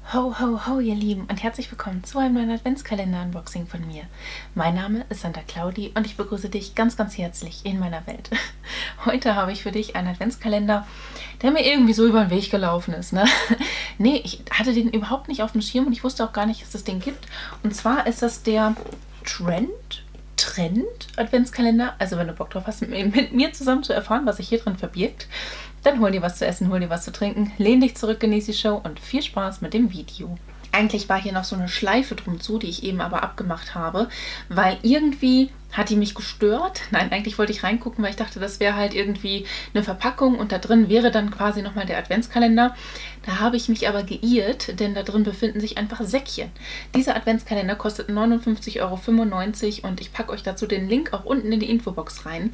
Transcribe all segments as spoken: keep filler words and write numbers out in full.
Ho, ho, ho, ihr Lieben und herzlich willkommen zu einem neuen Adventskalender-Unboxing von mir. Mein Name ist Santa Claudi und ich begrüße dich ganz, ganz herzlich in meiner Welt. Heute habe ich für dich einen Adventskalender, der mir irgendwie so über den Weg gelaufen ist, ne? Nee, ich hatte den überhaupt nicht auf dem Schirm und ich wusste auch gar nicht, dass es das Ding gibt. Und zwar ist das der Trend, Trend Adventskalender. Also wenn du Bock drauf hast, mit, mit mir zusammen zu erfahren, was sich hier drin verbirgt, dann hol dir was zu essen, hol dir was zu trinken, lehn dich zurück, genieß die Show und viel Spaß mit dem Video. Eigentlich war hier noch so eine Schleife drum zu, die ich eben aber abgemacht habe, weil irgendwie hat die mich gestört. Nein, eigentlich wollte ich reingucken, weil ich dachte, das wäre halt irgendwie eine Verpackung und da drin wäre dann quasi nochmal der Adventskalender. Da habe ich mich aber geirrt, denn da drin befinden sich einfach Säckchen. Dieser Adventskalender kostet neunundfünfzig Euro fünfundneunzig und ich packe euch dazu den Link auch unten in die Infobox rein.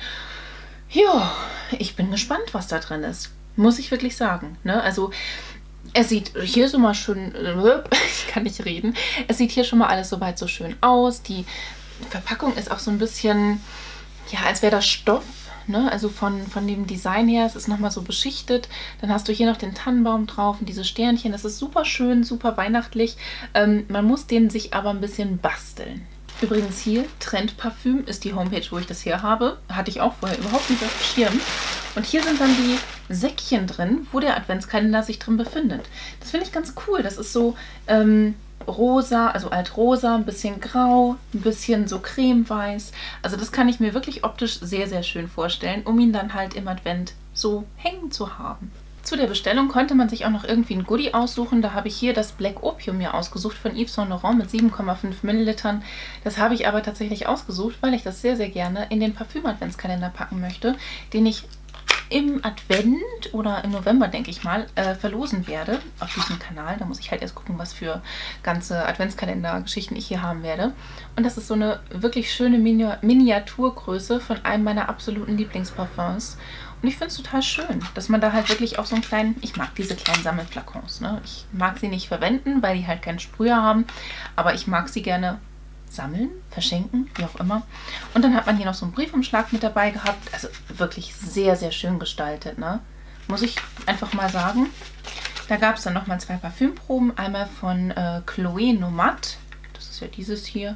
Ja, ich bin gespannt, was da drin ist. Muss ich wirklich sagen. Ne? Also, es sieht hier so mal schön... Ich kann nicht reden. Es sieht hier schon mal alles soweit so schön aus. Die Verpackung ist auch so ein bisschen... Ja, als wäre das Stoff. Ne? Also von, von dem Design her. Es ist nochmal so beschichtet. Dann hast du hier noch den Tannenbaum drauf und diese Sternchen. Das ist super schön, super weihnachtlich. Ähm, man muss den sich aber ein bisschen basteln. Übrigens hier, Trend Parfüm ist die Homepage, wo ich das her habe. Hatte ich auch vorher überhaupt nicht auf dem Schirm. Und hier sind dann die Säckchen drin, wo der Adventskalender sich drin befindet. Das finde ich ganz cool. Das ist so ähm, rosa, also altrosa, ein bisschen grau, ein bisschen so cremeweiß. Also das kann ich mir wirklich optisch sehr, sehr schön vorstellen, um ihn dann halt im Advent so hängen zu haben. Zu der Bestellung konnte man sich auch noch irgendwie ein Goodie aussuchen. Da habe ich hier das Black Opium mir ausgesucht von Yves Saint Laurent mit sieben Komma fünf Millilitern. Das habe ich aber tatsächlich ausgesucht, weil ich das sehr, sehr gerne in den Parfüm-Adventskalender packen möchte, den ich im Advent oder im November, denke ich mal, äh, verlosen werde auf diesem Kanal. Da muss ich halt erst gucken, was für ganze Adventskalender-Geschichten ich hier haben werde. Und das ist so eine wirklich schöne Mini Miniaturgröße von einem meiner absoluten Lieblingsparfums. Und ich finde es total schön, dass man da halt wirklich auch so einen kleinen... Ich mag diese kleinen Sammelflakons, ne? Ich mag sie nicht verwenden, weil die halt keinen Sprüher haben. Aber ich mag sie gerne sammeln, verschenken, wie auch immer. Und dann hat man hier noch so einen Briefumschlag mit dabei gehabt. Also wirklich sehr, sehr schön gestaltet, ne? Muss ich einfach mal sagen. Da gab es dann nochmal zwei Parfümproben. Einmal von äh, Chloé Nomad. Das ist ja dieses hier.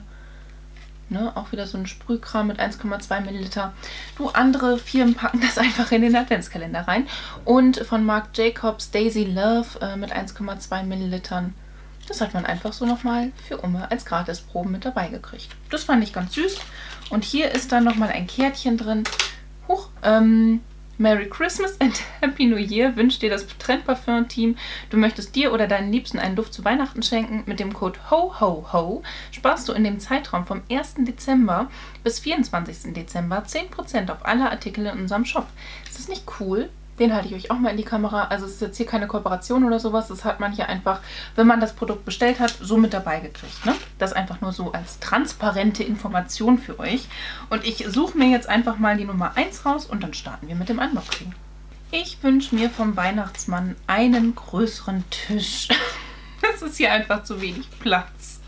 Ne, auch wieder so ein Sprühkram mit eins Komma zwei Milliliter. Du, andere Firmen packen das einfach in den Adventskalender rein. Und von Marc Jacobs Daisy Love äh, mit eins Komma zwei Millilitern. Das hat man einfach so nochmal für Umme als Gratisproben mit dabei gekriegt. Das fand ich ganz süß. Und hier ist dann nochmal ein Kärtchen drin. Huch, ähm... Merry Christmas and Happy New Year wünscht dir das Trend Parfum Team. Du möchtest dir oder deinen Liebsten einen Duft zu Weihnachten schenken. Mit dem Code Ho Ho Ho sparst du in dem Zeitraum vom ersten Dezember bis vierundzwanzigsten Dezember zehn Prozent auf alle Artikel in unserem Shop. Ist das nicht cool? Den halte ich euch auch mal in die Kamera. Also es ist jetzt hier keine Kooperation oder sowas. Das hat man hier einfach, wenn man das Produkt bestellt hat, so mit dabei gekriegt. Ne? Das einfach nur so als transparente Information für euch. Und ich suche mir jetzt einfach mal die Nummer eins raus und dann starten wir mit dem Unboxing. Ich wünsche mir vom Weihnachtsmann einen größeren Tisch. Das ist hier einfach zu wenig Platz.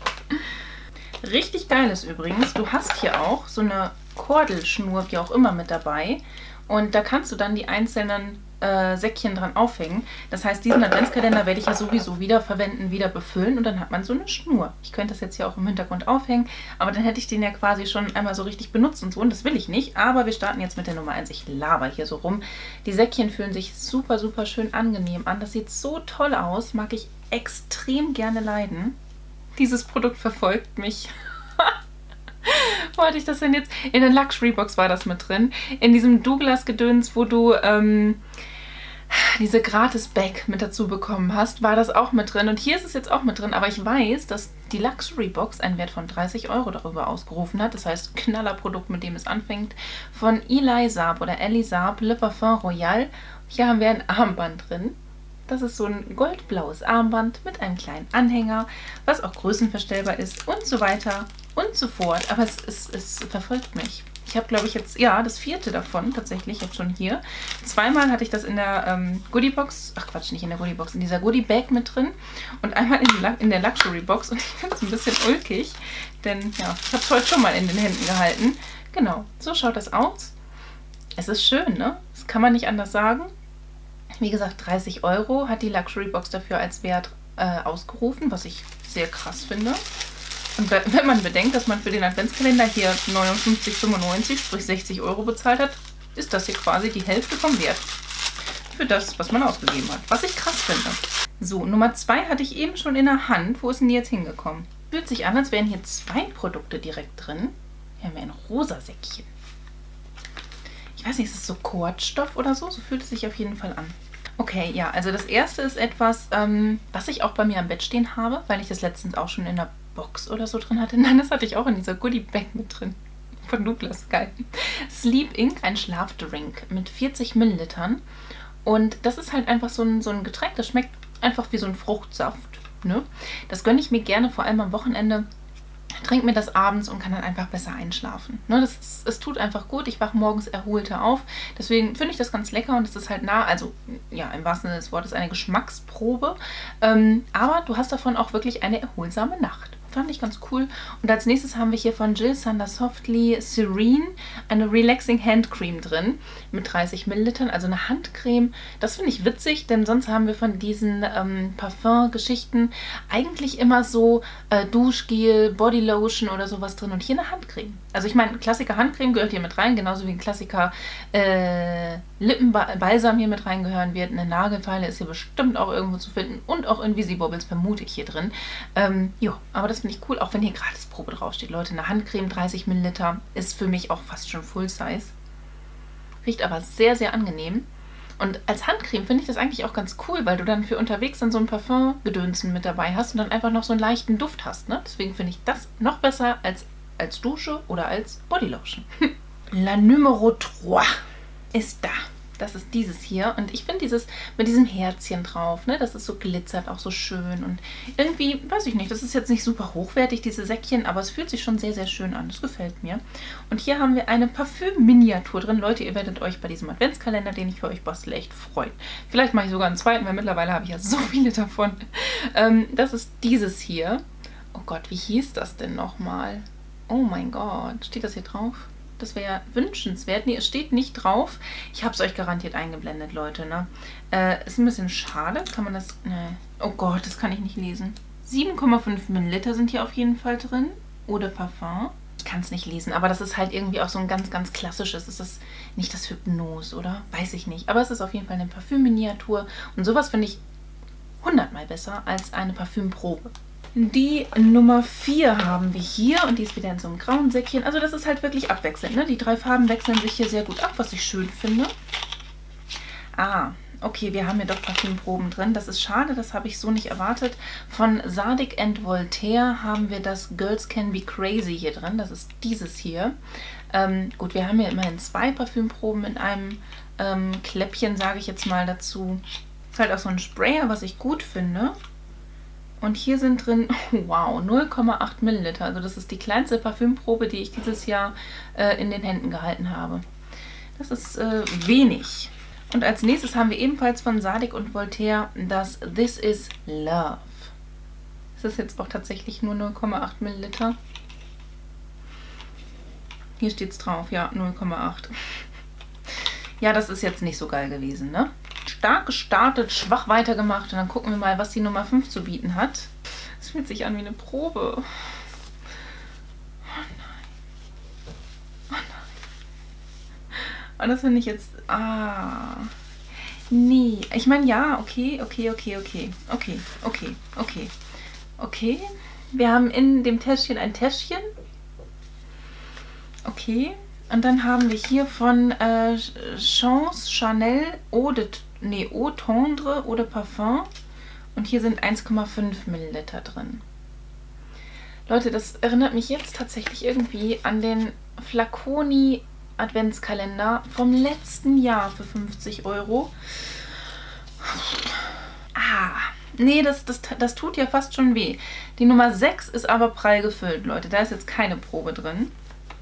Richtig geil ist übrigens, du hast hier auch so eine Kordelschnur, wie auch immer, mit dabei. Und da kannst du dann die einzelnen äh, Säckchen dran aufhängen. Das heißt, diesen Adventskalender werde ich ja sowieso wieder verwenden, wieder befüllen und dann hat man so eine Schnur. Ich könnte das jetzt hier auch im Hintergrund aufhängen, aber dann hätte ich den ja quasi schon einmal so richtig benutzt und so. Und das will ich nicht, aber wir starten jetzt mit der Nummer eins. Ich laber hier so rum. Die Säckchen fühlen sich super, super schön angenehm an. Das sieht so toll aus, mag ich extrem gerne leiden. Dieses Produkt verfolgt mich. Wo hatte ich das denn jetzt? In der Luxury Box war das mit drin. In diesem Douglas-Gedöns, wo du ähm, diese Gratis-Bag mit dazu bekommen hast, war das auch mit drin. Und hier ist es jetzt auch mit drin. Aber ich weiß, dass die Luxury Box einen Wert von dreißig Euro darüber ausgerufen hat. Das heißt, Knallerprodukt, mit dem es anfängt. Von Eli Saab oder Eli Saab Le Parfum Royal. Hier haben wir ein Armband drin. Das ist so ein goldblaues Armband mit einem kleinen Anhänger, was auch größenverstellbar ist und so weiter und so fort. Aber es, es, es verfolgt mich. Ich habe, glaube ich, jetzt, ja, das vierte davon tatsächlich jetzt schon hier. Zweimal hatte ich das in der ähm, Goodiebox, ach Quatsch, nicht in der Goodiebox, in dieser Goodie-Bag mit drin und einmal in, die, in der Luxury-Box. Und ich finde es ein bisschen ulkig, denn ja, ich habe es heute schon mal in den Händen gehalten. Genau, so schaut das aus. Es ist schön, ne? Das kann man nicht anders sagen. Wie gesagt, dreißig Euro hat die Luxury Box dafür als Wert äh, ausgerufen, was ich sehr krass finde. Und wenn man bedenkt, dass man für den Adventskalender hier neunundfünfzig fünfundneunzig, sprich sechzig Euro bezahlt hat, ist das hier quasi die Hälfte vom Wert für das, was man ausgegeben hat. Was ich krass finde. So, Nummer zwei hatte ich eben schon in der Hand. Wo ist denn die jetzt hingekommen? Fühlt sich an, als wären hier zwei Produkte direkt drin. Hier haben wir ein rosa Säckchen. Ich weiß nicht, ist es so Kordstoff oder so? So fühlt es sich auf jeden Fall an. Okay, ja, also das erste ist etwas, ähm, was ich auch bei mir am Bett stehen habe, weil ich das letztens auch schon in der Box oder so drin hatte. Nein, das hatte ich auch in dieser Goodie-Bag mit drin. Von Douglas, geil. Sleep Ink, ein Schlafdrink mit vierzig Millilitern. Und das ist halt einfach so ein, so ein Getränk, das schmeckt einfach wie so ein Fruchtsaft. Ne? Das gönne ich mir gerne, vor allem am Wochenende. Trinke mir das abends und kann dann einfach besser einschlafen. Ne, das ist, es tut einfach gut. Ich wache morgens erholter auf. Deswegen finde ich das ganz lecker und es ist halt nah, also ja, im wahrsten Sinne des Wortes eine Geschmacksprobe. Ähm, aber du hast davon auch wirklich eine erholsame Nacht. Fand ich ganz cool. Und als nächstes haben wir hier von Jil Sander Softly Serene eine Relaxing Hand Cream drin mit dreißig Millilitern, also eine Handcreme. Das finde ich witzig, denn sonst haben wir von diesen ähm, Parfum-Geschichten eigentlich immer so äh, Duschgel, Bodylotion oder sowas drin und hier eine Handcreme. Also ich meine, Klassiker Handcreme gehört hier mit rein, genauso wie ein Klassiker äh, Lippenbalsam hier mit reingehören wird. Eine Nagelfeile ist hier bestimmt auch irgendwo zu finden und auch Invisibobbles vermute ich hier drin. Ähm, ja, aber das finde ich cool, auch wenn hier Gratisprobe draufsteht. Leute, eine Handcreme, dreißig Milliliter, ist für mich auch fast schon Full Size. Riecht aber sehr, sehr angenehm. Und als Handcreme finde ich das eigentlich auch ganz cool, weil du dann für unterwegs dann so ein Parfum-Gedönsen mit dabei hast und dann einfach noch so einen leichten Duft hast. Ne? Deswegen finde ich das noch besser als, als Dusche oder als Bodylotion. La Numero drei ist da. Das ist dieses hier. Und ich finde dieses mit diesem Herzchen drauf, ne, dass es so glitzert, auch so schön. Und irgendwie, weiß ich nicht, das ist jetzt nicht super hochwertig, diese Säckchen, aber es fühlt sich schon sehr, sehr schön an. Das gefällt mir. Und hier haben wir eine Parfüm-Miniatur drin. Leute, ihr werdet euch bei diesem Adventskalender, den ich für euch bastle, echt freuen. Vielleicht mache ich sogar einen zweiten, weil mittlerweile habe ich ja so viele davon. Ähm, das ist dieses hier. Oh Gott, wie hieß das denn nochmal? Oh mein Gott, steht das hier drauf? Das wäre ja wünschenswert. Nee, es steht nicht drauf. Ich habe es euch garantiert eingeblendet, Leute. Ne? Äh, ist ein bisschen schade. Kann man das... Nee. Oh Gott, das kann ich nicht lesen. sieben Komma fünf Milliliter sind hier auf jeden Fall drin. Eau de Parfum. Ich kann es nicht lesen, aber das ist halt irgendwie auch so ein ganz, ganz klassisches. Ist das nicht das Hypnose, oder? Weiß ich nicht. Aber es ist auf jeden Fall eine Parfümminiatur. Und sowas finde ich hundertmal besser als eine Parfümprobe. Die Nummer vier haben wir hier und die ist wieder in so einem grauen Säckchen. Also das ist halt wirklich abwechselnd. Ne? Die drei Farben wechseln sich hier sehr gut ab, was ich schön finde. Ah, okay, wir haben hier doch Parfümproben drin. Das ist schade, das habe ich so nicht erwartet. Von Sadik and Voltaire haben wir das Girls Can Be Crazy hier drin. Das ist dieses hier. Ähm, gut, wir haben hier immerhin zwei Parfümproben in einem ähm, Kläppchen, sage ich jetzt mal dazu. Ist halt auch so ein Sprayer, was ich gut finde. Und hier sind drin, wow, null Komma acht Milliliter. Also das ist die kleinste Parfümprobe, die ich dieses Jahr äh, in den Händen gehalten habe. Das ist äh, wenig. Und als nächstes haben wir ebenfalls von Sadik und Voltaire das This Is Love. Das ist jetzt auch tatsächlich nur null Komma acht Milliliter. Hier steht es drauf, ja, null Komma acht. Ja, das ist jetzt nicht so geil gewesen, ne? Stark gestartet, schwach weitergemacht und dann gucken wir mal, was die Nummer fünf zu bieten hat. Es fühlt sich an wie eine Probe. Oh nein. Oh nein. Und das finde ich jetzt... Ah. Nee. Ich meine, ja, okay, okay, okay, okay. Okay, okay, okay. Okay. Wir haben in dem Täschchen ein Täschchen. Okay. Und dann haben wir hier von äh, Chance Chanel Eau de... Nee, Eau Tendre, Eau de Parfum. Und hier sind eins Komma fünf Milliliter drin. Leute, das erinnert mich jetzt tatsächlich irgendwie an den Flaconi Adventskalender vom letzten Jahr für fünfzig Euro. Ah, nee, das, das, das tut ja fast schon weh. Die Nummer sechs ist aber prall gefüllt, Leute. Da ist jetzt keine Probe drin.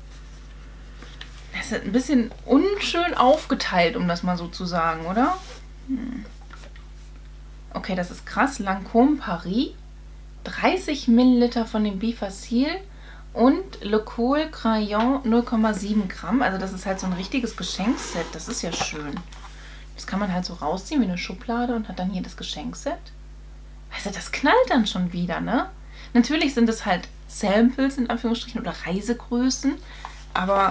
Das ist ein bisschen unschön aufgeteilt, um das mal so zu sagen, oder? Hm. Okay, das ist krass. Lancôme Paris. dreißig Milliliter von dem Bifacil und Le Col Crayon null Komma sieben Gramm. Also das ist halt so ein richtiges Geschenkset. Das ist ja schön. Das kann man halt so rausziehen wie eine Schublade und hat dann hier das Geschenkset. Also das knallt dann schon wieder, ne? Natürlich sind es halt Samples in Anführungsstrichen oder Reisegrößen, aber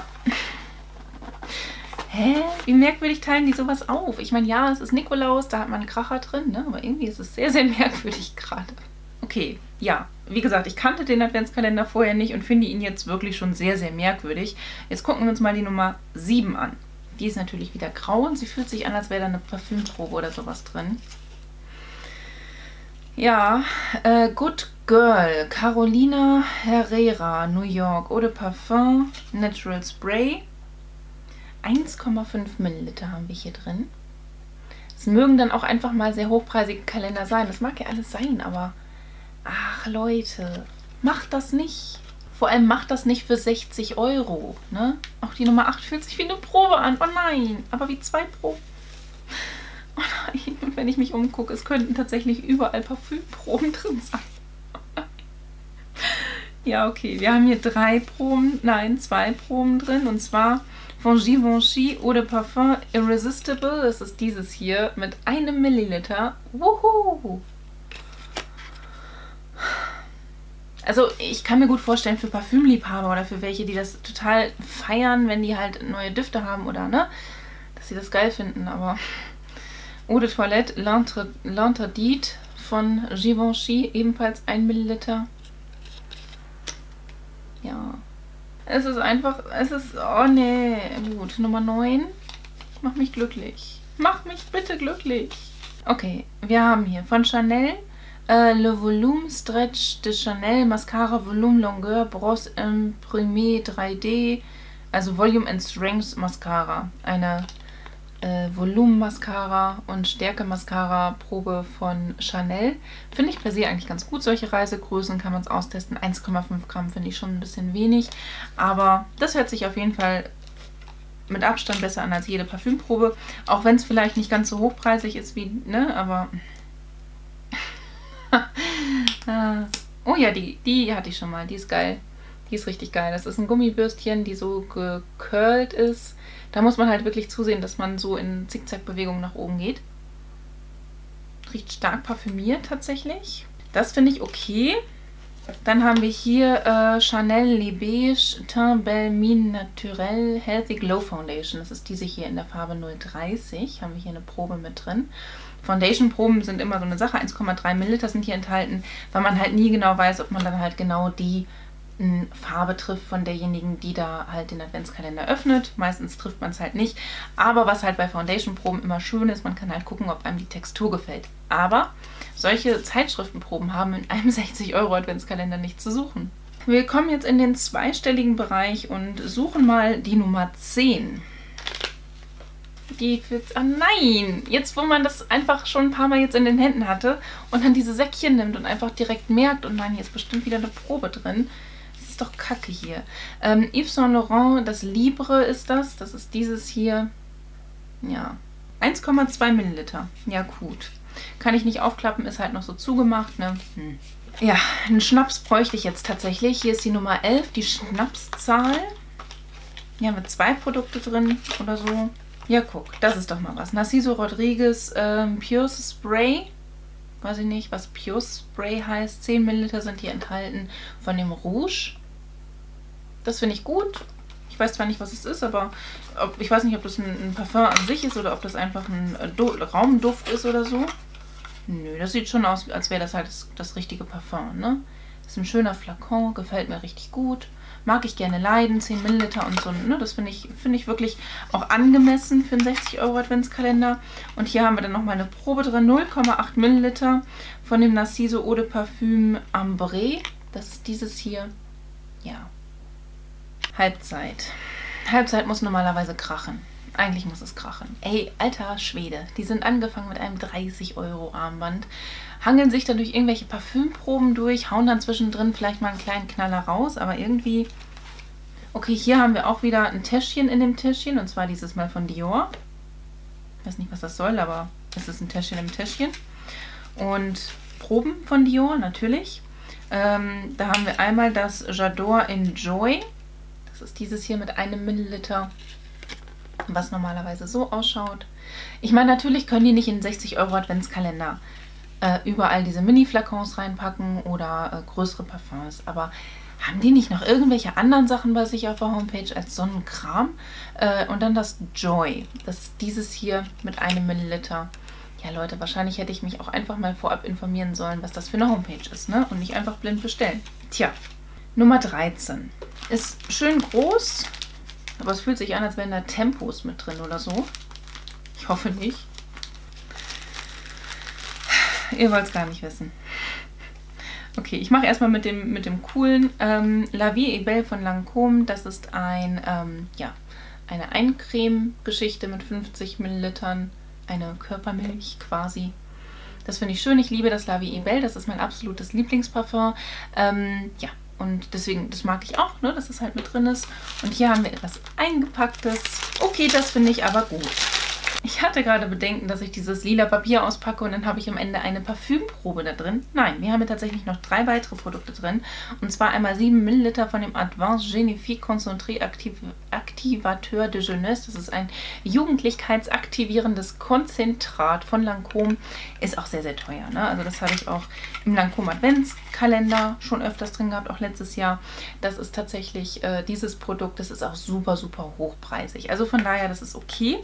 hä? Wie merkwürdig teilen die sowas auf? Ich meine, ja, es ist Nikolaus, da hat man einen Kracher drin, ne? Aber irgendwie ist es sehr, sehr merkwürdig gerade. Okay, ja, wie gesagt, ich kannte den Adventskalender vorher nicht und finde ihn jetzt wirklich schon sehr, sehr merkwürdig. Jetzt gucken wir uns mal die Nummer sieben an. Die ist natürlich wieder grau und sie fühlt sich an, als wäre da eine Parfümprobe oder sowas drin. Ja, äh, Good Girl, Carolina Herrera, New York, Eau de Parfum, Natural Spray. eins Komma fünf Milliliter haben wir hier drin. Es mögen dann auch einfach mal sehr hochpreisige Kalender sein. Das mag ja alles sein, aber ach Leute, macht das nicht. Vor allem macht das nicht für sechzig Euro. Ne? Auch die Nummer acht fühlt sich wie eine Probe an. Oh nein, aber wie zwei Proben. Oh nein, und wenn ich mich umgucke, es könnten tatsächlich überall Parfümproben drin sein. Ja, okay, wir haben hier drei Proben, nein, zwei Proben drin. Und zwar von Givenchy Eau de Parfum Irresistible. Das ist dieses hier mit einem Milliliter. Wuhu! Also ich kann mir gut vorstellen, für Parfümliebhaber oder für welche, die das total feiern, wenn die halt neue Düfte haben oder, ne, dass sie das geil finden, aber Eau de Toilette L'Interdit von Givenchy, ebenfalls ein Milliliter. Ja. Es ist einfach, es ist, oh nee, gut, Nummer neun. Mach mich glücklich. Mach mich bitte glücklich. Okay, wir haben hier von Chanel äh, Le Volume Stretch de Chanel Mascara Volume Longueur Brosse Imprimé drei D, also Volume and Strength Mascara. Eine Äh, Volumen-Mascara und Stärke-Mascara-Probe von Chanel. Finde ich per se eigentlich ganz gut. Solche Reisegrößen kann man es austesten. eins Komma fünf Gramm finde ich schon ein bisschen wenig. Aber das hört sich auf jeden Fall mit Abstand besser an als jede Parfümprobe. Auch wenn es vielleicht nicht ganz so hochpreisig ist wie, ne, aber... oh ja, die, die hatte ich schon mal. Die ist geil. Die ist richtig geil. Das ist ein Gummibürstchen, die so gecurlt ist. Da muss man halt wirklich zusehen, dass man so in Zickzack-Bewegungen nach oben geht. Riecht stark parfümiert tatsächlich. Das finde ich okay. Dann haben wir hier äh, Chanel Les Beige Teint Belle Mine Naturelle Healthy Glow Foundation. Das ist diese hier in der Farbe null dreißig. Haben wir hier eine Probe mit drin. Foundation-Proben sind immer so eine Sache. eins Komma drei Milliliter sind hier enthalten, weil man halt nie genau weiß, ob man dann halt genau die Farbe trifft von derjenigen, die da halt den Adventskalender öffnet. Meistens trifft man es halt nicht. Aber was halt bei Foundation-Proben immer schön ist, man kann halt gucken, ob einem die Textur gefällt. Aber solche Zeitschriftenproben haben in einem sechzig Euro Adventskalender nichts zu suchen. Wir kommen jetzt in den zweistelligen Bereich und suchen mal die Nummer zehn. Die für... Ah nein! Jetzt, wo man das einfach schon ein paar Mal jetzt in den Händen hatte und dann diese Säckchen nimmt und einfach direkt merkt, und nein, hier ist bestimmt wieder eine Probe drin. Doch kacke hier. Ähm, Yves Saint Laurent, das Libre ist das. Das ist dieses hier. Ja. eins Komma zwei Milliliter. Ja, gut. Kann ich nicht aufklappen, ist halt noch so zugemacht, ne? Hm. Ja, einen Schnaps bräuchte ich jetzt tatsächlich. Hier ist die Nummer elf, die Schnapszahl. Hier haben wir zwei Produkte drin oder so. Ja, guck, das ist doch mal was. Narciso Rodriguez ähm, Pure Spray. Weiß ich nicht, was Pure Spray heißt. zehn Milliliter sind hier enthalten von dem Rouge. Das finde ich gut. Ich weiß zwar nicht, was es ist, aber ob, ich weiß nicht, ob das ein, ein Parfum an sich ist oder ob das einfach ein Do Raumduft ist oder so. Nö, das sieht schon aus, als wäre das halt das, das richtige Parfum, ne? Das ist ein schöner Flakon, gefällt mir richtig gut. Mag ich gerne leiden, zehn Milliliter und so, ne? Das finde ich, finde ich wirklich auch angemessen für einen sechzig Euro Adventskalender. Und hier haben wir dann nochmal eine Probe drin, null Komma acht Milliliter von dem Narciso Eau de Parfum Ambré. Das ist dieses hier. Ja. Halbzeit. Halbzeit muss normalerweise krachen. Eigentlich muss es krachen. Ey, alter Schwede. Die sind angefangen mit einem dreißig Euro Armband, hangeln sich dann durch irgendwelche Parfümproben durch, hauen dann zwischendrin vielleicht mal einen kleinen Knaller raus, aber irgendwie... Okay, hier haben wir auch wieder ein Täschchen in dem Täschchen, und zwar dieses Mal von Dior. Ich weiß nicht, was das soll, aber es ist ein Täschchen im Täschchen. Und Proben von Dior, natürlich. Ähm, da haben wir einmal das J'adore Enjoy. Das ist dieses hier mit einem Milliliter, was normalerweise so ausschaut. Ich meine, natürlich können die nicht in sechzig Euro Adventskalender äh, überall diese Mini-Flakons reinpacken oder äh, größere Parfums. Aber haben die nicht noch irgendwelche anderen Sachen bei sich auf der Homepage als so einen Kram? Äh, und dann das Joy. Das ist dieses hier mit einem Milliliter. Ja Leute, wahrscheinlich hätte ich mich auch einfach mal vorab informieren sollen, was das für eine Homepage ist, ne? Und nicht einfach blind bestellen. Tja, Nummer dreizehn. Ist schön groß, aber es fühlt sich an, als wären da Tempos mit drin oder so. Ich hoffe nicht. Ihr wollt es gar nicht wissen. Okay, ich mache erstmal mit dem, mit dem coolen ähm, La Vie est Belle von Lancôme. Das ist ein, ähm, ja, eine Eincreme-Geschichte mit fünfzig Millilitern. Eine Körpermilch quasi. Das finde ich schön. Ich liebe das La Vie est Belle. Das ist mein absolutes Lieblingsparfum. Ähm, ja, und deswegen, das mag ich auch, ne, dass es halt mit drin ist. Und hier haben wir etwas Eingepacktes. Okay, das finde ich aber gut. Ich hatte gerade Bedenken, dass ich dieses lila Papier auspacke und dann habe ich am Ende eine Parfümprobe da drin. Nein, wir haben hier tatsächlich noch drei weitere Produkte drin. Und zwar einmal sieben Milliliter von dem Advanced Genifique Concentré Activ Activateur de Jeunesse. Das ist ein jugendlichkeitsaktivierendes Konzentrat von Lancôme. Ist auch sehr, sehr teuer, ne? Also das habe ich auch im Lancôme Adventskalender schon öfters drin gehabt, auch letztes Jahr. Das ist tatsächlich äh, dieses Produkt. Das ist auch super, super hochpreisig. Also von daher, das ist okay.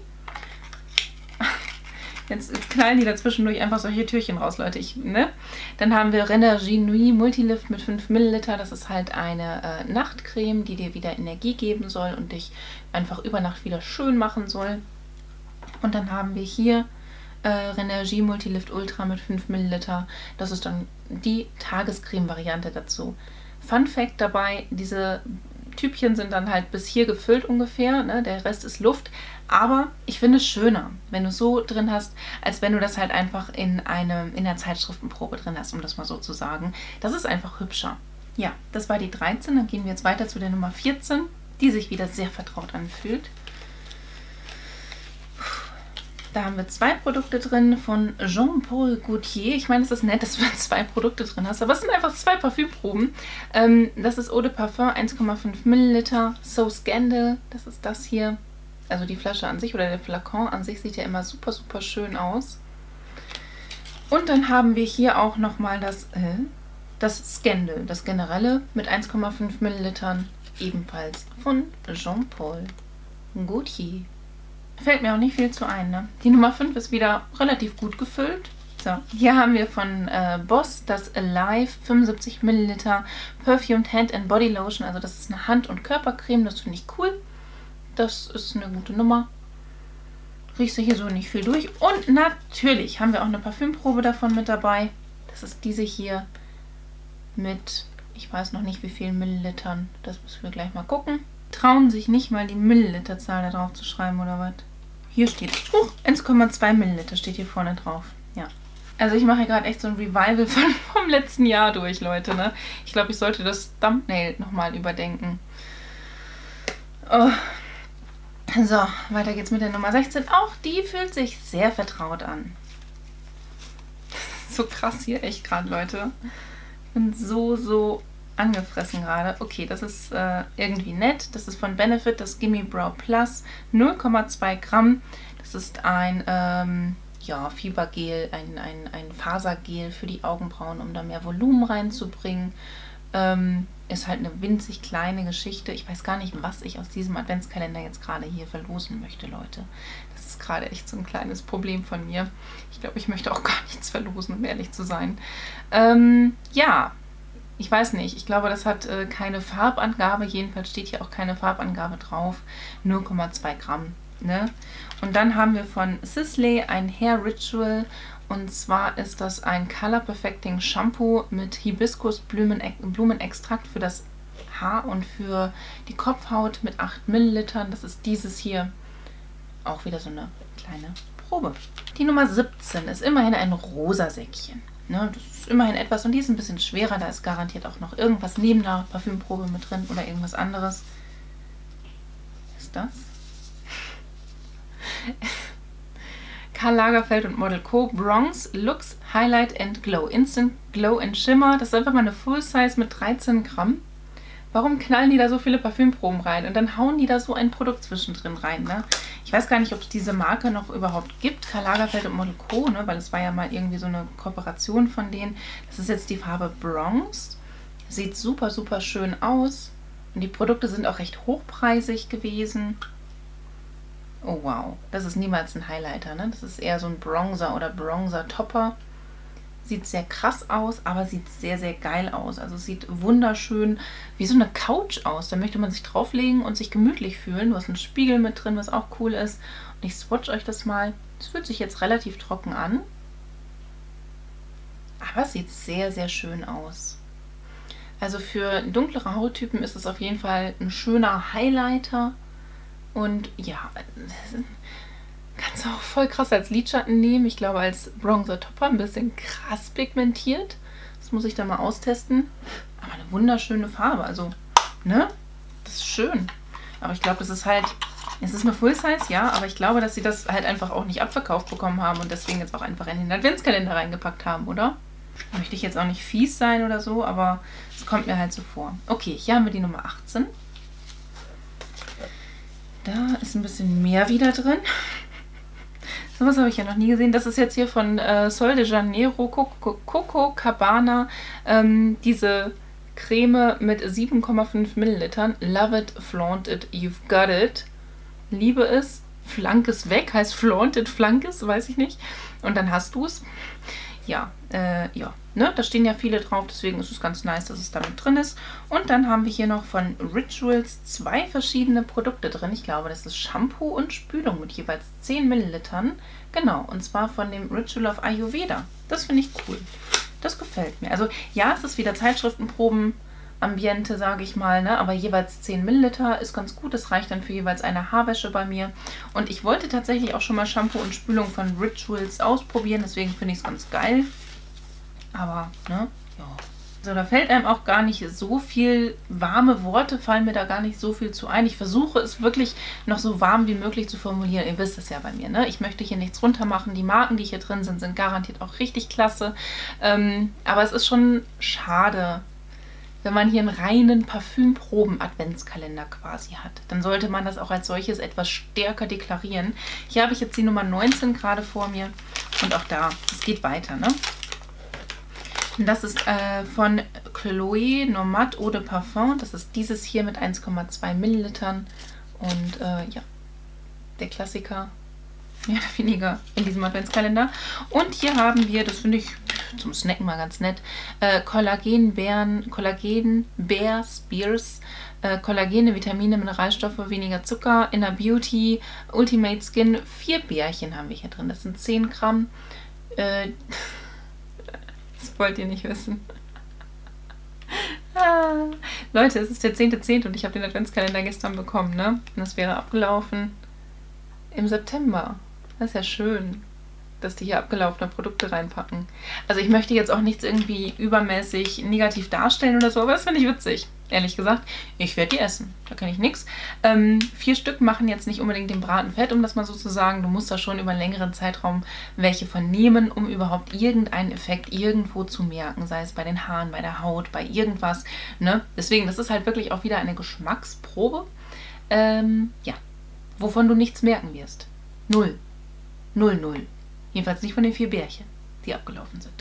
Jetzt knallen die dazwischendurch einfach solche Türchen raus, Leute. Ich, ne? Dann haben wir Rénergie Nuit Multilift mit fünf Milliliter. Das ist halt eine äh, Nachtcreme, die dir wieder Energie geben soll und dich einfach über Nacht wieder schön machen soll. Und dann haben wir hier äh, Rénergie Multilift Ultra mit fünf Milliliter. Das ist dann die Tagescreme-Variante dazu. Fun Fact dabei, diese Typchen sind dann halt bis hier gefüllt ungefähr, ne? Der Rest ist Luft. Aber ich finde es schöner, wenn du es so drin hast, als wenn du das halt einfach in, eine, in der Zeitschriftenprobe drin hast, um das mal so zu sagen. Das ist einfach hübscher. Ja, das war die dreizehn. Dann gehen wir jetzt weiter zu der Nummer vierzehn, die sich wieder sehr vertraut anfühlt. Da haben wir zwei Produkte drin von Jean-Paul Gaultier. Ich meine, es ist nett, dass du zwei Produkte drin hast, aber es sind einfach zwei Parfümproben. Ähm, das ist Eau de Parfum, eins Komma fünf Milliliter. So Scandal, das ist das hier. Also die Flasche an sich oder der Flakon an sich sieht ja immer super, super schön aus. Und dann haben wir hier auch nochmal das, äh, das Scandal, das Generelle mit eins Komma fünf Millilitern, ebenfalls von Jean-Paul Gaultier. Fällt mir auch nicht viel zu ein, ne? Die Nummer fünf ist wieder relativ gut gefüllt. So, hier haben wir von äh, Boss das Alive fünfundsiebzig Milliliter Perfumed Hand and Body Lotion. Also das ist eine Hand- und Körpercreme, das finde ich cool. Das ist eine gute Nummer. Riechst du hier so nicht viel durch. Und natürlich haben wir auch eine Parfümprobe davon mit dabei. Das ist diese hier mit, ich weiß noch nicht wie vielen Millilitern. Das müssen wir gleich mal gucken. Trauen sich nicht mal die Milliliterzahl da drauf zu schreiben oder was. Hier steht, uh, eins Komma zwei Milliliter steht hier vorne drauf. Ja. Also ich mache hier gerade echt so ein Revival von, vom letzten Jahr durch, Leute, ne? Ich glaube, ich sollte das Thumbnail nochmal überdenken. Oh. So, weiter geht's mit der Nummer sechzehn. Auch die fühlt sich sehr vertraut an. So krass hier, echt gerade, Leute. Ich bin so, so angefressen gerade. Okay, das ist äh, irgendwie nett. Das ist von Benefit, das Gimme Brow Plus. null Komma zwei Gramm. Das ist ein ähm, ja, Fiebergel, ein, ein, ein Fasergel für die Augenbrauen, um da mehr Volumen reinzubringen. Ähm, ist halt eine winzig kleine Geschichte. Ich weiß gar nicht, was ich aus diesem Adventskalender jetzt gerade hier verlosen möchte, Leute. Das ist gerade echt so ein kleines Problem von mir. Ich glaube, ich möchte auch gar nichts verlosen, um ehrlich zu sein. Ähm, ja, ich weiß nicht. Ich glaube, das hat äh, keine Farbangabe. Jedenfalls steht hier auch keine Farbangabe drauf. null Komma zwei Gramm. Ne? Und dann haben wir von Sisley ein Hair Ritual. Und zwar ist das ein Color Perfecting Shampoo mit Hibiskus-Blumenextrakt für das Haar und für die Kopfhaut mit acht Millilitern. Das ist dieses hier. Auch wieder so eine kleine Probe. Die Nummer siebzehn ist immerhin ein rosa Säckchen. Ne, das ist immerhin etwas und die ist ein bisschen schwerer. Da ist garantiert auch noch irgendwas neben der Parfümprobe mit drin oder irgendwas anderes. Was ist das? Karl Lagerfeld und Model Co. Bronze Looks Highlight and Glow. Instant Glow and Shimmer. Das ist einfach mal eine Full Size mit dreizehn Gramm. Warum knallen die da so viele Parfümproben rein? Und dann hauen die da so ein Produkt zwischendrin rein, ne? Ich weiß gar nicht, ob es diese Marke noch überhaupt gibt, Karl Lagerfeld und Model Co., ne? Weil es war ja mal irgendwie so eine Kooperation von denen. Das ist jetzt die Farbe Bronze. Sieht super, super schön aus. Und die Produkte sind auch recht hochpreisig gewesen. Oh wow, das ist niemals ein Highlighter, ne? Das ist eher so ein Bronzer oder Bronzer-Topper. Sieht sehr krass aus, aber sieht sehr, sehr geil aus. Also es sieht wunderschön wie so eine Couch aus. Da möchte man sich drauflegen und sich gemütlich fühlen. Du hast einen Spiegel mit drin, was auch cool ist. Und ich swatch euch das mal. Es fühlt sich jetzt relativ trocken an. Aber es sieht sehr, sehr schön aus. Also für dunklere Hauttypen ist es auf jeden Fall ein schöner Highlighter. Und ja, kannst du auch voll krass als Lidschatten nehmen. Ich glaube als Bronzer Topper ein bisschen krass pigmentiert. Das muss ich dann mal austesten. Aber eine wunderschöne Farbe. Also, ne? Das ist schön. Aber ich glaube, das ist halt... Es ist eine Full Size, ja. Aber ich glaube, dass sie das halt einfach auch nicht abverkauft bekommen haben. Und deswegen jetzt auch einfach in den Adventskalender reingepackt haben, oder? Möchte ich jetzt auch nicht fies sein oder so. Aber es kommt mir halt so vor. Okay, hier haben wir die Nummer achtzehn. Da ist ein bisschen mehr wieder drin. Sowas habe ich ja noch nie gesehen. Das ist jetzt hier von äh, Sol de Janeiro Coco, Coco Cabana. Ähm, diese Creme mit sieben Komma fünf Millilitern. Love it, flaunt it, you've got it. Liebe es, flank es weg. Heißt flaunt it, flank es, weiß ich nicht. Und dann hast du es. Ja, äh, ja. Ne? Da stehen ja viele drauf, deswegen ist es ganz nice, dass es damit drin ist. Und dann haben wir hier noch von Rituals zwei verschiedene Produkte drin. Ich glaube, das ist Shampoo und Spülung mit jeweils zehn Millilitern. Genau, und zwar von dem Ritual of Ayurveda. Das finde ich cool. Das gefällt mir. Also ja, es ist wieder Zeitschriftenproben, Ambiente, sage ich mal, ne? Aber jeweils zehn Milliliter ist ganz gut. Das reicht dann für jeweils eine Haarwäsche bei mir. Und ich wollte tatsächlich auch schon mal Shampoo und Spülung von Rituals ausprobieren, deswegen finde ich es ganz geil. Aber, ne, ja. Also da fällt einem auch gar nicht so viel, warme Worte fallen mir da gar nicht so viel zu ein. Ich versuche es wirklich noch so warm wie möglich zu formulieren. Ihr wisst es ja bei mir, ne? Ich möchte hier nichts runter machen. Die Marken, die hier drin sind, sind garantiert auch richtig klasse. Ähm, aber es ist schon schade, wenn man hier einen reinen Parfümproben-Adventskalender quasi hat. Dann sollte man das auch als solches etwas stärker deklarieren. Hier habe ich jetzt die Nummer neunzehn gerade vor mir. Und auch da, es geht weiter, ne? Und das ist äh, von Chloé Nomade Eau de Parfum. Das ist dieses hier mit eins Komma zwei Millilitern. Und äh, ja, der Klassiker, mehr oder weniger in diesem Adventskalender. Und hier haben wir, das finde ich zum Snacken mal ganz nett, äh, Kollagenbeeren, Kollagen Bear Spears, äh, Kollagene, Vitamine, Mineralstoffe, weniger Zucker, Inner Beauty, Ultimate Skin. Vier Bärchen haben wir hier drin. Das sind zehn Gramm. Äh, Das wollt ihr nicht wissen. ah. Leute, es ist der zehnte zehnte und ich habe den Adventskalender gestern bekommen, ne? Und das wäre abgelaufen im September. Das ist ja schön, dass die hier abgelaufene Produkte reinpacken. Also ich möchte jetzt auch nichts irgendwie übermäßig negativ darstellen oder so, aber das finde ich witzig. Ehrlich gesagt, ich werde die essen. Da kann ich nichts. Ähm, vier Stück machen jetzt nicht unbedingt den Braten fett, um das mal so zu sagen. Du musst da schon über einen längeren Zeitraum welche von nehmen, um überhaupt irgendeinen Effekt irgendwo zu merken. Sei es bei den Haaren, bei der Haut, bei irgendwas. Ne? Deswegen, das ist halt wirklich auch wieder eine Geschmacksprobe. Ähm, ja, wovon du nichts merken wirst. Null. Null, null. Jedenfalls nicht von den vier Bärchen, die abgelaufen sind.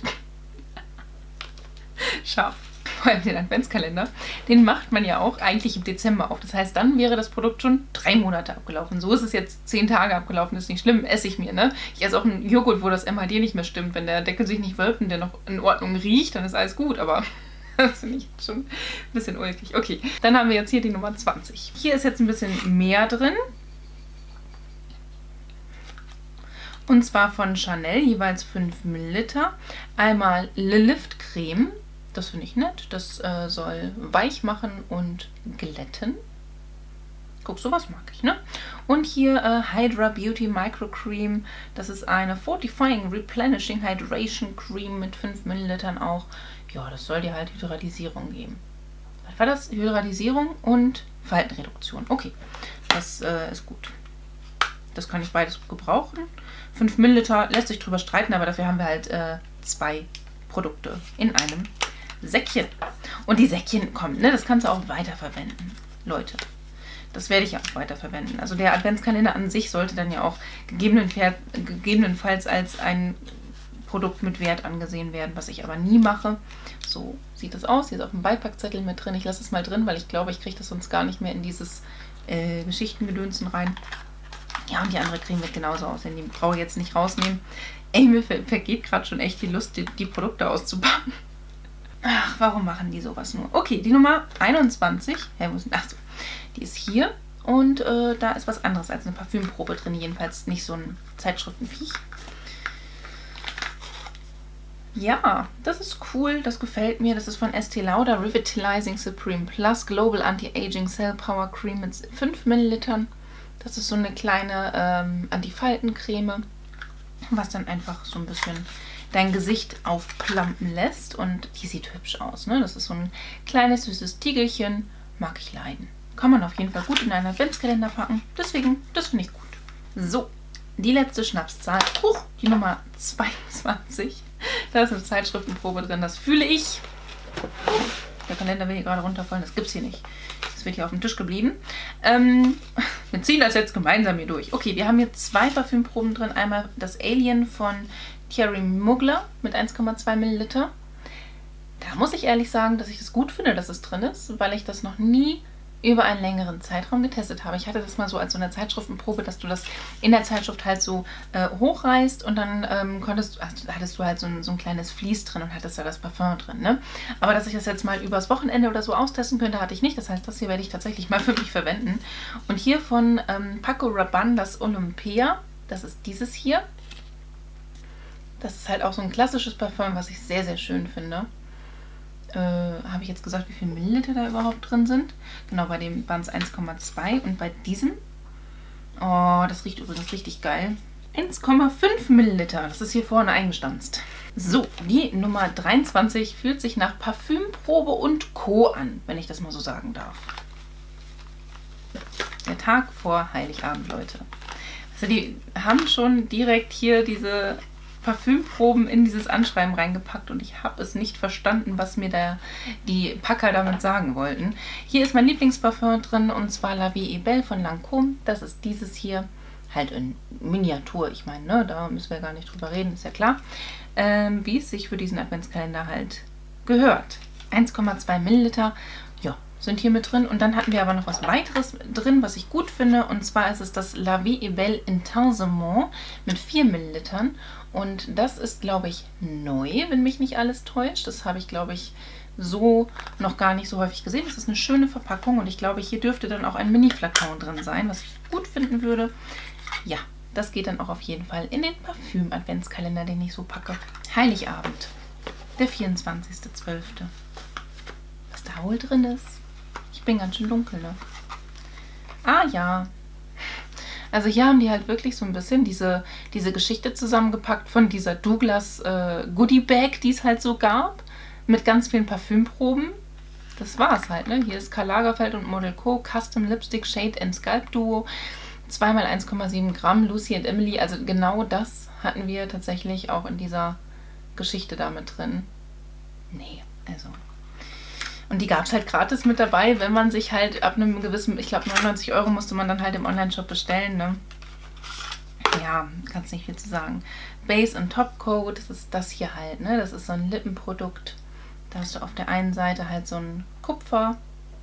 Scharf. Vor allem den Adventskalender, den macht man ja auch eigentlich im Dezember auf. Das heißt, dann wäre das Produkt schon drei Monate abgelaufen. So ist es jetzt zehn Tage abgelaufen, ist nicht schlimm, esse ich mir, ne? Ich esse auch einen Joghurt, wo das M H D nicht mehr stimmt. Wenn der Deckel sich nicht wölbt und der noch in Ordnung riecht, dann ist alles gut, aber das finde ich schon ein bisschen ulkig. Okay, dann haben wir jetzt hier die Nummer zwanzig. Hier ist jetzt ein bisschen mehr drin. Und zwar von Chanel, jeweils fünf Milliliter. Einmal Le Lift Creme. Das finde ich nett. Das äh, soll weich machen und glätten. Guck, sowas mag ich, ne? Und hier äh, Hydra Beauty Micro Cream. Das ist eine Fortifying Replenishing Hydration Cream mit fünf Millilitern auch. Ja, das soll dir halt Hydratisierung geben. Was war das? Hydratisierung und Faltenreduktion. Okay, das äh, ist gut. Das kann ich beides gebrauchen. fünf Milliliter lässt sich drüber streiten, aber dafür haben wir halt äh, zwei Produkte in einem Säckchen. Und die Säckchen kommen, ne? Das kannst du auch weiterverwenden, Leute. das werde ich ja auch weiter verwenden. Also der Adventskalender an sich sollte dann ja auch gegebenenfalls, gegebenenfalls als ein Produkt mit Wert angesehen werden, was ich aber nie mache. So sieht das aus. Hier ist auch ein Beipackzettel mit drin. Ich lasse es mal drin, weil ich glaube, ich kriege das sonst gar nicht mehr in dieses äh, Geschichtengedönsen rein. Ja, und die andere Creme wird genauso aussehen. Die brauche ich jetzt nicht rausnehmen. Ey, mir ver vergeht gerade schon echt die Lust, die, die Produkte auszupacken. Ach, warum machen die sowas nur? Okay, die Nummer einundzwanzig. Hä, wo ist denn? Ach so, die ist hier. Und äh, da ist was anderes als eine Parfümprobe drin. Jedenfalls nicht so ein Zeitschriftenviech. Ja, das ist cool, das gefällt mir. Das ist von Estee Lauder Revitalizing Supreme Plus Global Anti-Aging Cell Power Cream mit fünf Millilitern. Das ist so eine kleine ähm, Antifaltencreme, was dann einfach so ein bisschen dein Gesicht aufplampen lässt. Und die sieht hübsch aus, ne? Das ist so ein kleines, süßes Tiegelchen. Mag ich leiden. Kann man auf jeden Fall gut in einen Adventskalender packen. Deswegen, das finde ich gut. So, die letzte Schnapszahl. Huch, die Nummer zweiundzwanzig. Da ist eine Zeitschriftenprobe drin, das fühle ich. Der Kalender will hier gerade runterfallen, das gibt es hier nicht. Das wird hier auf dem Tisch geblieben. Ähm, wir ziehen das jetzt gemeinsam hier durch. Okay, wir haben hier zwei Parfümproben drin. Einmal das Alien von Thierry Mugler mit eins Komma zwei Milliliter. Da muss ich ehrlich sagen, dass ich das gut finde, dass es drin ist, weil ich das noch nie über einen längeren Zeitraum getestet habe. Ich hatte das mal so als so eine Zeitschriftenprobe, dass du das in der Zeitschrift halt so äh, hochreißt und dann ähm, konntest, also, hattest du halt so ein, so ein kleines Vlies drin und hattest da das Parfum drin, ne? Aber dass ich das jetzt mal übers Wochenende oder so austesten könnte, hatte ich nicht. Das heißt, das hier werde ich tatsächlich mal für mich verwenden. Und hier von ähm, Paco Rabanne das Olympia, das ist dieses hier. Das ist halt auch so ein klassisches Parfum, was ich sehr, sehr schön finde. Äh, habe ich jetzt gesagt, wie viele Milliliter da überhaupt drin sind? Genau, bei dem waren es eins Komma zwei und bei diesem, oh, das riecht übrigens richtig geil, eins Komma fünf Milliliter. Das ist hier vorne eingestanzt. So, die Nummer dreiundzwanzig fühlt sich nach Parfümprobe und Co. an, wenn ich das mal so sagen darf. Der Tag vor Heiligabend, Leute. Also die haben schon direkt hier diese Parfümproben in dieses Anschreiben reingepackt und ich habe es nicht verstanden, was mir da die Packer damit sagen wollten. Hier ist mein Lieblingsparfum drin und zwar La Vie est Belle von Lancôme. Das ist dieses hier, halt in Miniatur. Ich meine, ne, da müssen wir gar nicht drüber reden, ist ja klar. Ähm, wie es sich für diesen Adventskalender halt gehört. eins Komma zwei Milliliter, ja, sind hier mit drin. Und dann hatten wir aber noch was weiteres drin, was ich gut finde. Und zwar ist es das La Vie est Belle Intensement mit vier Millilitern. Und das ist, glaube ich, neu, wenn mich nicht alles täuscht. Das habe ich, glaube ich, so noch gar nicht so häufig gesehen. Das ist eine schöne Verpackung und ich glaube, hier dürfte dann auch ein Mini-Flakon drin sein, was ich gut finden würde. Ja, das geht dann auch auf jeden Fall in den Parfüm-Adventskalender, den ich so packe. Heiligabend, der vierundzwanzigster zwölfte Was da wohl drin ist? Ich bin ganz schön dunkel, ne? Ah ja. Also hier haben die halt wirklich so ein bisschen diese, diese Geschichte zusammengepackt von dieser Douglas äh, Goodie Bag, die es halt so gab, mit ganz vielen Parfümproben. Das war es halt, ne? Hier ist Karl Lagerfeld und Model Co. Custom Lipstick Shade and Scalp Duo. zwei mal eins Komma sieben Gramm, Lucy and Emily. Also genau das hatten wir tatsächlich auch in dieser Geschichte da mit drin. Nee, also... Und die gab es halt gratis mit dabei, wenn man sich halt ab einem gewissen, ich glaube neunundneunzig Euro musste man dann halt im Online-Shop bestellen, ne? Ja, kannst nicht viel zu sagen. Base und Topcoat, das ist das hier halt, ne? Das ist so ein Lippenprodukt. Da hast du auf der einen Seite halt so ein Kupfer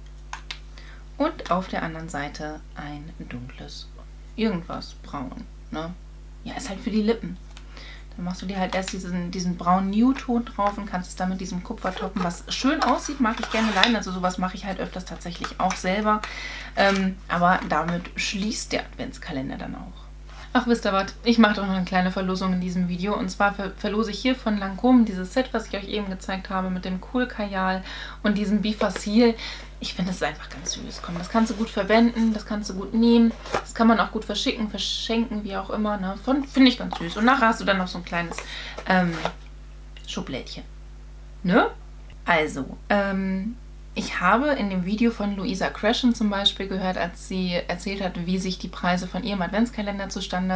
und auf der anderen Seite ein dunkles irgendwas braun, ne? Ja, ist halt für die Lippen. Dann machst du dir halt erst diesen, diesen braunen Nude-Ton drauf und kannst es dann mit diesem Kupfer toppen, was schön aussieht, mag ich gerne leiden. Also sowas mache ich halt öfters tatsächlich auch selber. Ähm, aber damit schließt der Adventskalender dann auch. Ach, wisst ihr was? Ich mache doch noch eine kleine Verlosung in diesem Video. Und zwar ver verlose ich hier von Lancôme dieses Set, was ich euch eben gezeigt habe, mit dem Cool Kajal und diesem Bifacil. Ich finde, das ist einfach ganz süß. Komm, das kannst du gut verwenden, das kannst du gut nehmen. Das kann man auch gut verschicken, verschenken, wie auch immer. Ne? Finde ich ganz süß. Und nachher hast du dann noch so ein kleines ähm, Schublädchen. Ne? Also, ähm... ich habe in dem Video von Louisa Gresham zum Beispiel gehört, als sie erzählt hat, wie sich die Preise von ihrem Adventskalender zustande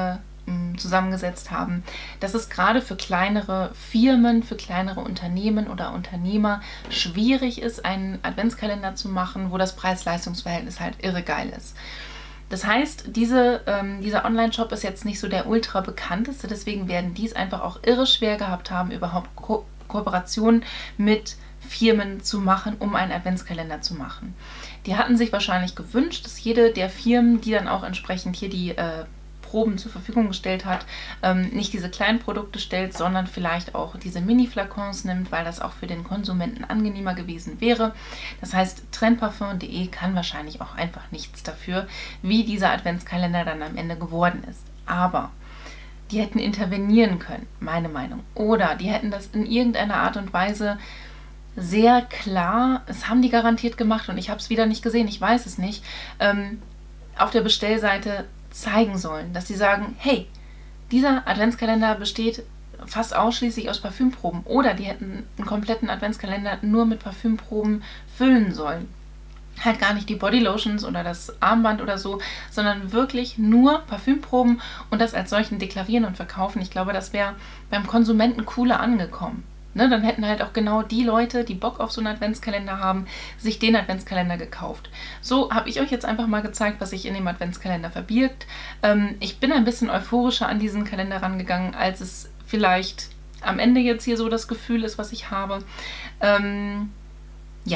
zusammengesetzt haben, dass es gerade für kleinere Firmen, für kleinere Unternehmen oder Unternehmer schwierig ist, einen Adventskalender zu machen, wo das Preis-Leistungs-Verhältnis halt irre geil ist. Das heißt, diese, ähm, dieser Online-Shop ist jetzt nicht so der ultra bekannteste, deswegen werden die es einfach auch irre schwer gehabt haben, überhaupt Ko Kooperationen mit Firmen zu machen, um einen Adventskalender zu machen. Die hatten sich wahrscheinlich gewünscht, dass jede der Firmen, die dann auch entsprechend hier die äh, Proben zur Verfügung gestellt hat, ähm, nicht diese kleinen Produkte stellt, sondern vielleicht auch diese Mini-Flakons nimmt, weil das auch für den Konsumenten angenehmer gewesen wäre. Das heißt, Trendparfum punkt de kann wahrscheinlich auch einfach nichts dafür, wie dieser Adventskalender dann am Ende geworden ist. Aber die hätten intervenieren können, meine Meinung. Oder die hätten das in irgendeiner Art und Weise sehr klar, das haben die garantiert gemacht und ich habe es wieder nicht gesehen, ich weiß es nicht, ähm, auf der Bestellseite zeigen sollen, dass sie sagen, hey, dieser Adventskalender besteht fast ausschließlich aus Parfümproben, oder die hätten einen kompletten Adventskalender nur mit Parfümproben füllen sollen. Halt gar nicht die Bodylotions oder das Armband oder so, sondern wirklich nur Parfümproben und das als solchen deklarieren und verkaufen. Ich glaube, das wäre beim Konsumenten cooler angekommen. Ne, dann hätten halt auch genau die Leute, die Bock auf so einen Adventskalender haben, sich den Adventskalender gekauft. So habe ich euch jetzt einfach mal gezeigt, was sich in dem Adventskalender verbirgt. Ähm, ich bin ein bisschen euphorischer an diesen Kalender rangegangen, als es vielleicht am Ende jetzt hier so das Gefühl ist, was ich habe. Ähm, ja.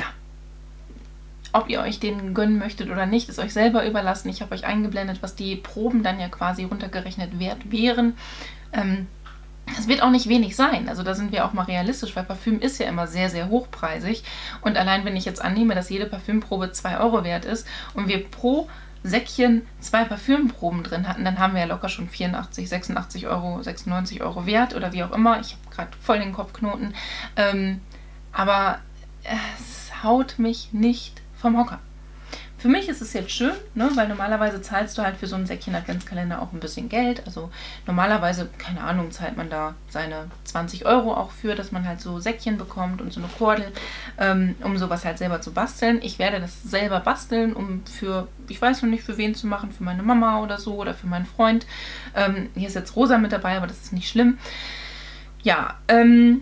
Ob ihr euch den gönnen möchtet oder nicht, ist euch selber überlassen. Ich habe euch eingeblendet, was die Proben dann ja quasi runtergerechnet wert wären. Ähm, Es wird auch nicht wenig sein, also da sind wir auch mal realistisch, weil Parfüm ist ja immer sehr, sehr hochpreisig und allein wenn ich jetzt annehme, dass jede Parfümprobe zwei Euro wert ist und wir pro Säckchen zwei Parfümproben drin hatten, dann haben wir ja locker schon vierundachtzig, sechsundachtzig Euro, sechsundneunzig Euro wert oder wie auch immer. Ich habe gerade voll den Kopfknoten, ähm, aber es haut mich nicht vom Hocker. Für mich ist es jetzt schön, ne, weil normalerweise zahlst du halt für so ein Säckchen Adventskalender auch ein bisschen Geld. Also normalerweise, keine Ahnung, zahlt man da seine zwanzig Euro auch für, dass man halt so Säckchen bekommt und so eine Kordel, ähm, um sowas halt selber zu basteln. Ich werde das selber basteln, um für, ich weiß noch nicht für wen zu machen, für meine Mama oder so oder für meinen Freund. Ähm, hier ist jetzt Rosa mit dabei, aber das ist nicht schlimm. Ja, ähm...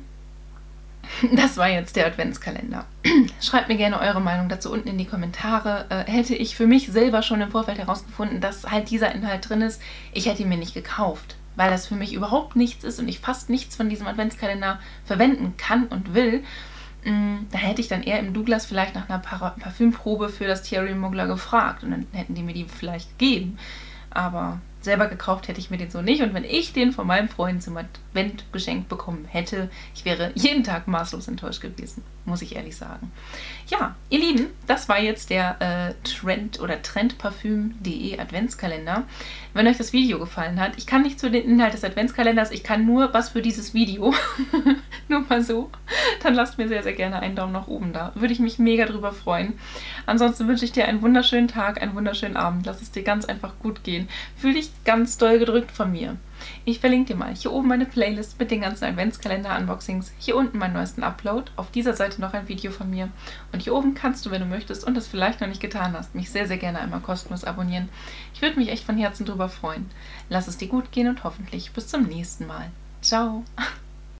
das war jetzt der Adventskalender. Schreibt mir gerne eure Meinung dazu unten in die Kommentare. Äh, hätte ich für mich selber schon im Vorfeld herausgefunden, dass halt dieser Inhalt drin ist, ich hätte ihn mir nicht gekauft, weil das für mich überhaupt nichts ist und ich fast nichts von diesem Adventskalender verwenden kann und will. Mm, da hätte ich dann eher im Douglas vielleicht nach einer Par Parfümprobe für das Thierry Mugler gefragt und dann hätten die mir die vielleicht gegeben. Aber selber gekauft hätte ich mir den so nicht. Und wenn ich den von meinem Freund zum Advent geschenkt bekommen hätte, ich wäre jeden Tag maßlos enttäuscht gewesen, muss ich ehrlich sagen. Ja, ihr Lieben, das war jetzt der äh, Trend oder Trendparfum punkt de Adventskalender. Wenn euch das Video gefallen hat, ich kann nicht zu den Inhalt des Adventskalenders, ich kann nur was für dieses Video. Nur mal so. Dann lasst mir sehr, sehr gerne einen Daumen nach oben da. Würde ich mich mega drüber freuen. Ansonsten wünsche ich dir einen wunderschönen Tag, einen wunderschönen Abend. Lass es dir ganz einfach gut gehen. Fühl dich ganz doll gedrückt von mir. Ich verlinke dir mal hier oben meine Playlist mit den ganzen Adventskalender-Unboxings. Hier unten meinen neuesten Upload. Auf dieser Seite noch ein Video von mir. Und hier oben kannst du, wenn du möchtest und das vielleicht noch nicht getan hast, mich sehr, sehr gerne einmal kostenlos abonnieren. Ich würde mich echt von Herzen drüber freuen. Lass es dir gut gehen und hoffentlich bis zum nächsten Mal. Ciao!